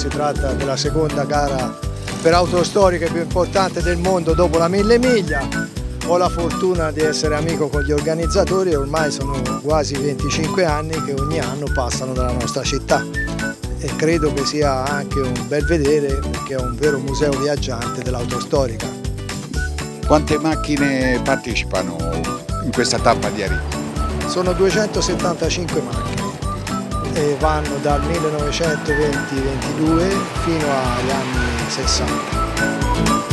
si tratta della seconda gara per autostoriche più importante del mondo dopo la 1000 miglia. Ho la fortuna di essere amico con gli organizzatori e ormai sono quasi 25 anni che ogni anno passano dalla nostra città e credo che sia anche un bel vedere perché è un vero museo viaggiante dell'autostorica. Quante macchine partecipano in questa tappa di Arico? Sono 275 macchine e vanno dal 1920-22 fino agli anni 60.